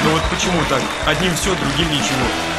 Но вот почему так? Одним все, другим ничего.